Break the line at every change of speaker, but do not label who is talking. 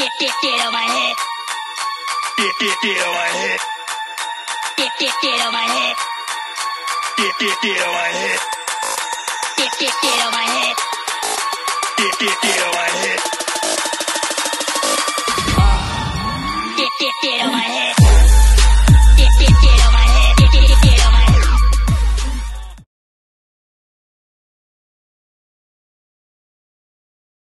Get on my head. Get on my head. Get on my head. Get on my head. Get on my head. Get on my head. Get on my head.